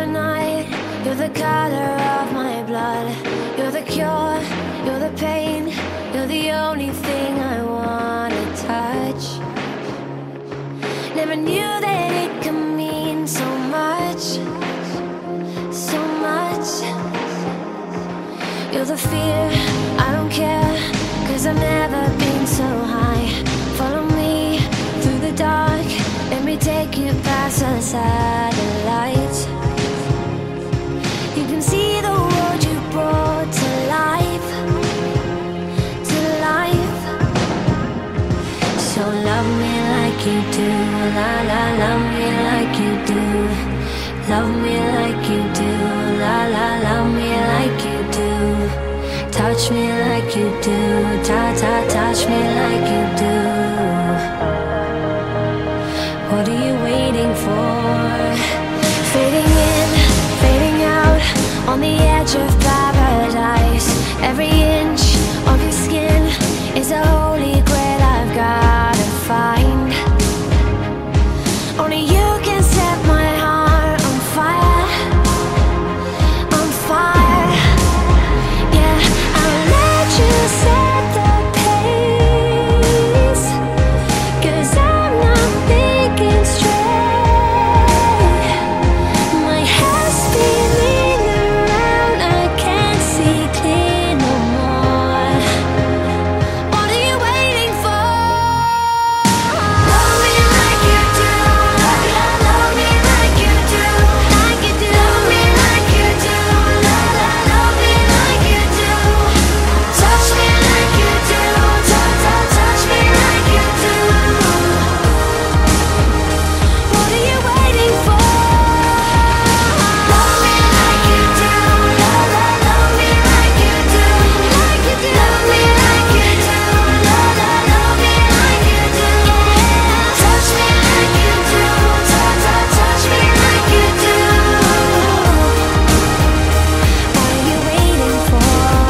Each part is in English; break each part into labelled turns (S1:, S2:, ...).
S1: the night, you're the color of my blood. You're the cure, you're the pain, you're the only thing I wanna touch. Never knew that it could mean so much, so much. You're the fear, I don't care, 'cause I've never been so high. Follow me through the dark, let me take you past the satellites. You can see the world you brought to life, to life. So love me like you do, la la, love me like you do. Love me like you do, la la, love me like you do. Touch me like you do, ta ta, touch me like you do. What are you waiting for? Fading in, fading out, on the edge of paradise. Every inch of your skin is a holy grail I've gotta find. Only you can set my heart on fire, on fire. Yeah, I'll let you set the pace, 'cause I'm not thinking straight. My head's spinning around, I can't see clear no more. What are you waiting for? Love me like you do, love me like you do, like you do. Love me like you do, love me like you do. Touch me like you do, touch me like you do. What are you waiting for? Love me like you do, love me like you do, like you do. Love me like you do, love me like you do. Touch me like you do, touch me like you do. What are you waiting for?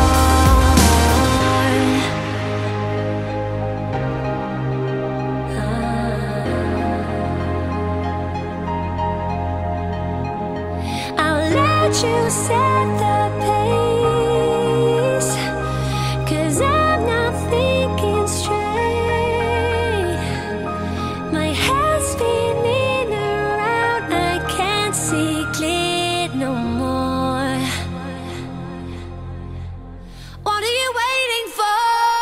S1: I'll let you set the pace, 'cause I'm not thinking straight. My head's spinning around, I can't see clear no more. What are you waiting for?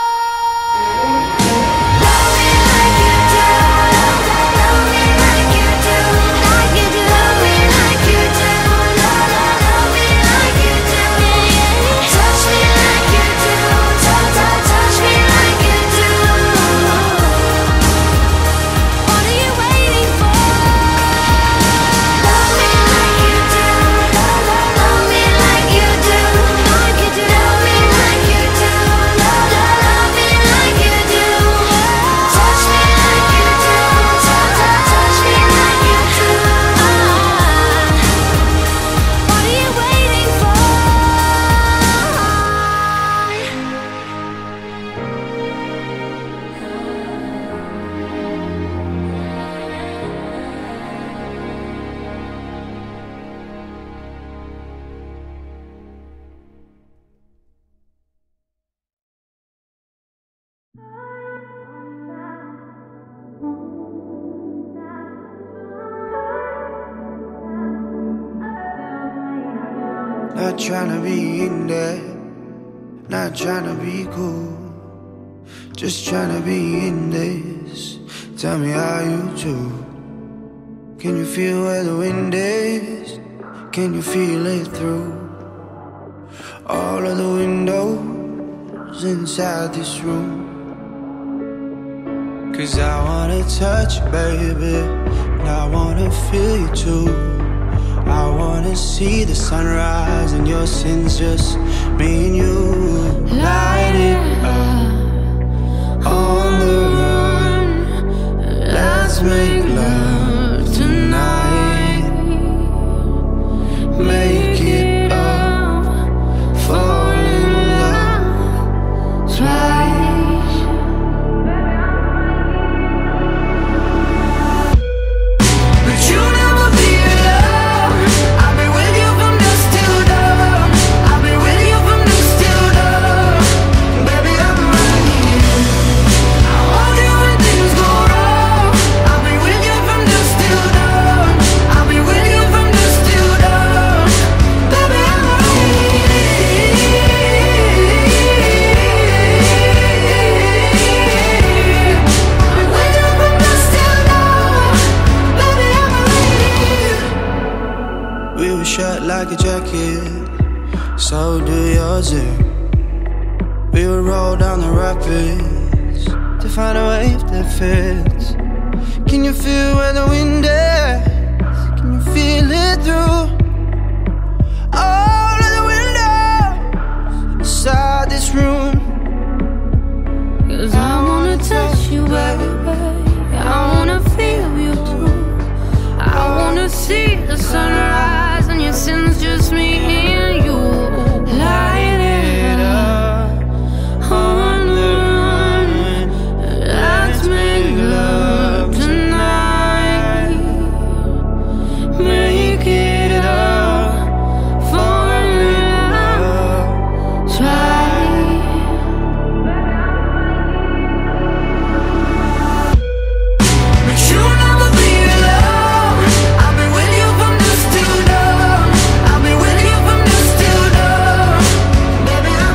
S1: Love me like you do, love me like you do, like you do. Love me like you do, love me like you do. Touch me like you do, touch me like you do. What are you waiting for? Love me like you do, love me like you do, like you do. Love me like you do, love me like you do. Touch me like you do, touch me like you do. What are you waiting for?
S2: Not tryna be in there, not tryna be cool, just tryna be in this. Tell me how you do. Can you feel where the wind is? Can you feel it through all of the windows inside this room? 'Cause I wanna touch you, baby, and I wanna feel you too. I wanna see the sunrise and your sins, just me and you. Light it up on the run. Let's make love tonight. Make it up, fall in love twice. But you'll never be alone. I've been waiting fits, to find a wave that fits. Can you feel where the wind is? Can you feel it through all of the windows inside this room?
S1: 'Cause I wanna touch you, baby. I wanna feel you too. I wanna see the sunrise and your sins, just me and you. Light it up on the run. Let's make love tonight. Make it up for love. Try. But you'll never be alone. I'll be with you from dusk till dawn. I'll be with you from dusk till dawn. Baby, I'm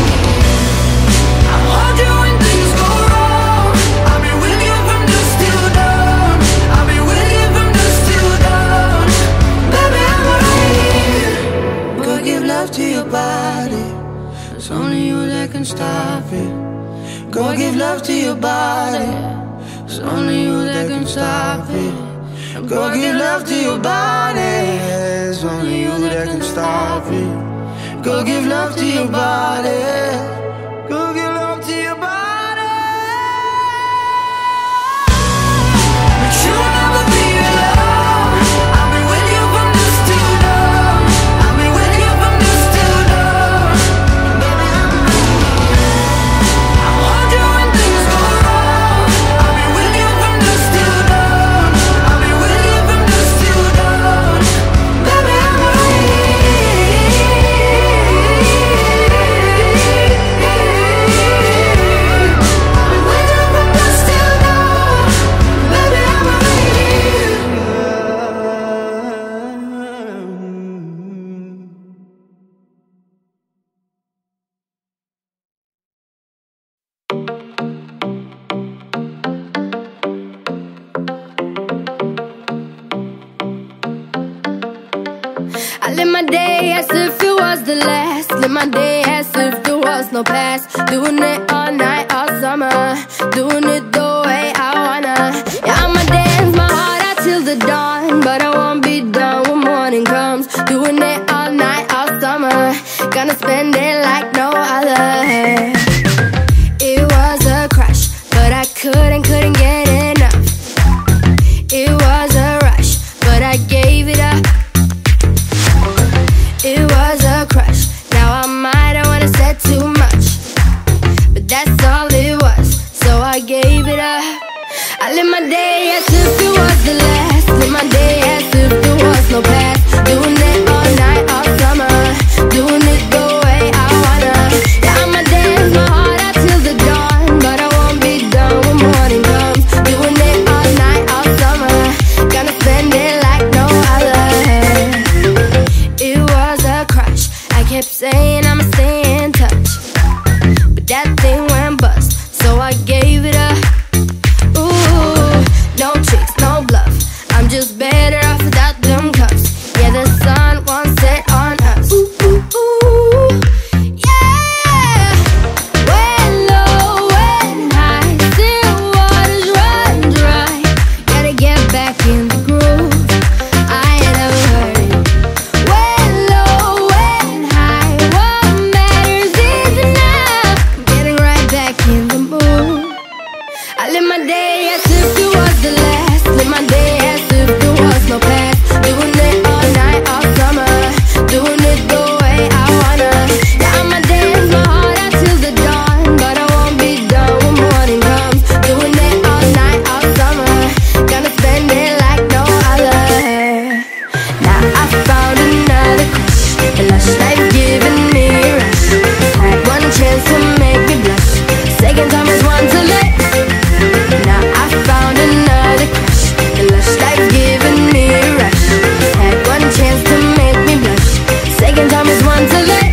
S1: I'll hold you when things go wrong. I'll be with you from dusk till dawn. I'll be with you from dusk till dawn. Baby, I'm right here.
S2: Go give love to your body. It's only you that can stop it. Go give love to your body. It's only you that can stop it. Go give love to your body. It's only you that can stop it. Go give love to your body. Go give love to your body.
S1: But you'll never be alone. I'll be with you from dusk till dawn. I'll be with you from dusk till dawn. Baby, I'll hold you when things go wrong. I'll be with you from dusk till dawn. I'll be with you from dusk till dawn. Baby, I'm right I live my day as if it was the last. Live my day as if there was no past. Doing it all night, all summer. Doing it the way I wanna. Yeah, I'ma dance my heart out till the dawn. But I won't be done when morning comes. Doing it all night, all summer. Gonna spend it like no other. It was a crush, but I couldn't get enough. It was a rush, but I gave it up. It was a crush. Now I might have wanna said too much, but that's all it was, so I gave it up. I live my day as if it was the last. Live my day as if there was no past. Doing it all night, all summer. Doing it the way I wanna. Yeah, I'ma dance my heart out till the dawn. But I won't be done when morning comes. Doing it all night, all summer. Gonna spend it like no other. It was a crush. I kept saying I'ma stay in touch, but that thing went bust, so I gave it up. Ooh, no tricks, no bluff. I'm just better off without them cuffs. Yeah, the sun won't set on us. Ooh, ooh, ooh, yeah. When low, when high, still waters run dry. Gotta get back in the groove. I ain't never heard it. When low, when high, what matters is now. I'm getting right back in the mood. I live my day as if it was the last. Live my day as if there was no past. Doing it all night, all summer. Doing it the way I wanna. Yeah, I'ma dance my heart out till the dawn. But I won't be done when morning comes. Doing it all night, all summer. Gonna spend it like no other. Now I found another crush. The lush life giving me a rush. Had one chance to make me blush. Second time is one to let. Now I found another crush. The lush life giving me a rush. Had one chance to make me blush. Second time is one to let.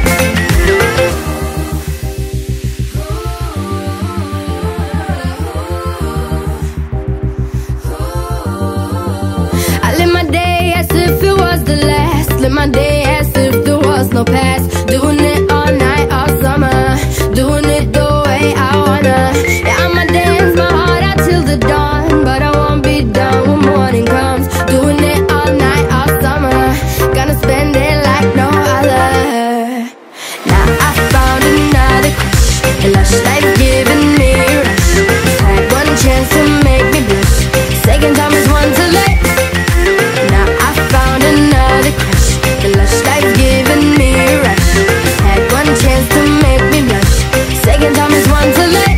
S1: I live my day as if it was the last. Live my day as if there was no past. Doing it all night, all summer. Doing it the way I want. wanna. Yeah, I'ma dance my heart out till the dawn, but I won't be done when morning comes. Doing it all night, all summer, gonna spend it like no other. Now I found another crush, the lush life giving me a rush. Had one chance to make me blush, second time is one too late. Now I found another crush, the lush life giving me a rush. Had one chance to make me blush, second time is one too late.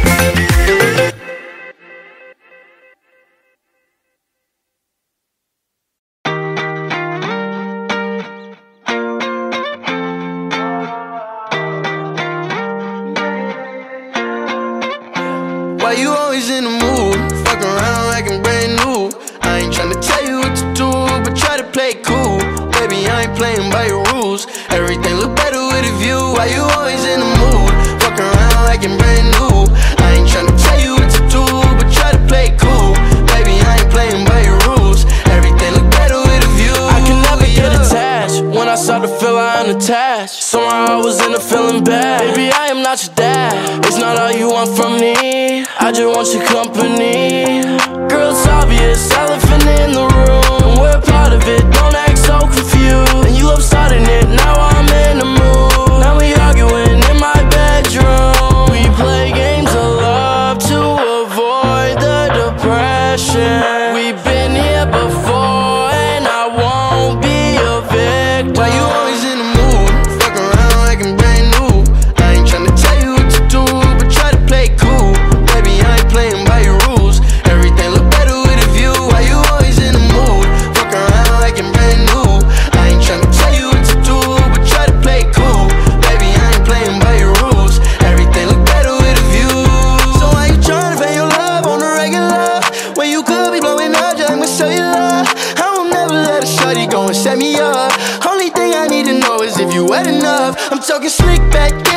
S2: Why you always in the mood? Fuck around like I'm brand new. I ain't tryna tell you what to do, but try to play it cool. Baby, I ain't playing by your rules. Everything look better with a view. Why you always in the mood? Fuck around like I'm brand new. I ain't tryna tell you what to do, but try to play it cool. Baby, I ain't playing by your rules. Everything look better with a view.
S3: I can never get attached. When I start to feel I unattached, somehow I was in a feeling bad. Baby, I am not your dad. It's not all you want from me, I just want your company. Girl, it's obvious, elephant in the room, and we're part of it, don't act so confused. And you love starting it, now I'm in the mood. Now we arguing in my bedroom. We play games of love to avoid the depression. We've been here before, and I won't be a victim.
S2: Why you always in the mood? Fuck around like I'm brand new. I ain't tryna tell you what to do, but try to play it cool. Baby, I ain't playing by your rules. Everything look better with a view. Why you always in the mood? Fuck around like I'm brand new. I ain't tryna tell you what to do, but try to play it cool. Baby, I ain't playing by your rules. Everything look better with a view. So why you tryna pay your love on the regular, when you could be blowing up just like my cellular? I will never let a shawty go and set me up. Only thing I need to know is if you wet enough. I'm talking slick back.